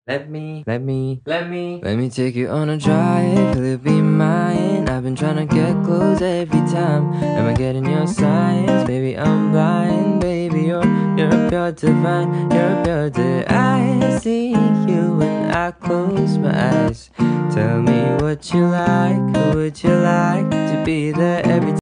Let me take you on a drive, will you be mine? I've been trying to get close every time. Am I getting your signs? Baby, I'm blind. Baby, you're a pure divine. You're a pure divine. I see you when I close my eyes. Tell me what you like. Who would you like to be there every time?